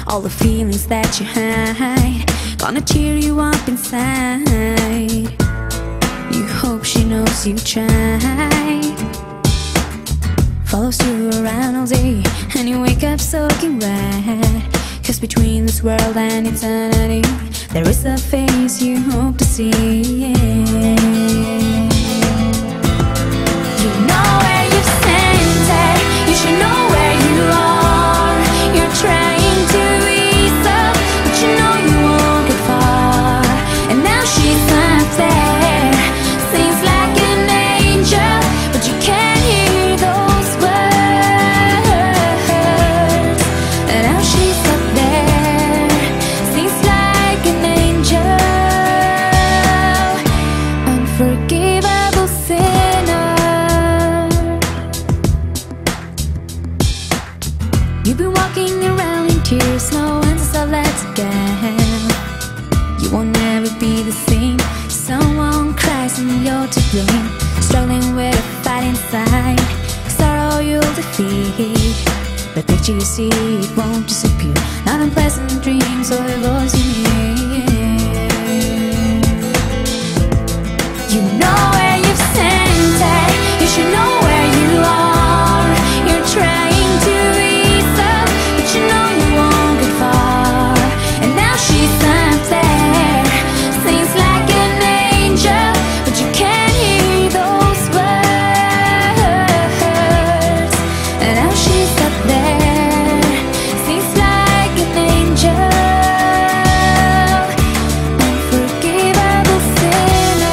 all the feelings that you hide, gonna tear you up inside. You hope she knows you tried, follows you around all day, and you wake up soaking wet. Cause between this world and eternity, there is a face you hope to see. You know where you've sent her, you should know where you are. You're trying to ease up, but you know you won't get far. And now she's up there, seems like an angel, but you can't hear those words. And now she's up there, seems like an angel, unforgivable sinner. You've been walking around in tears, no answers are left again. You won't never be the same. Someone cries and you're to blame, struggling with a fight inside. Sorrow you'll defeat, the picture you see, it won't disappear. Not unpleasant dreams or a voice you hear. You know where you've sent her, you should know where you are. You're trying to ease up, but you know you won't get far. And now she's up there, seems like an angel, but you can't hear those words. And now she's up there, seems like an angel, unforgivable sinner.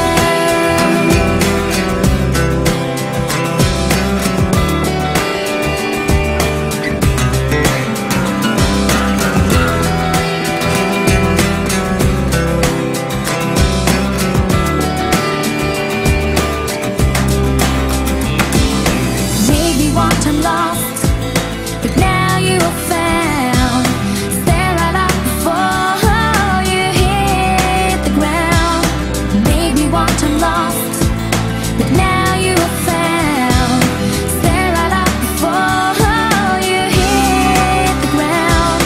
Maybe one time lost, but now you are found. Stare right up before you hit the ground. Maybe one time lost, but now you are found. Stare right up before you hit the ground.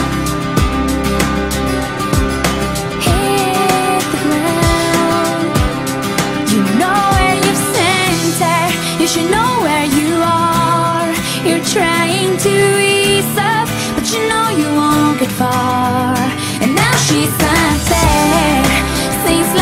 Hit the ground. You know where you've sent her, you should know where you are. You're trying to ease up, but you know you won't get far. And now she's up there, seems like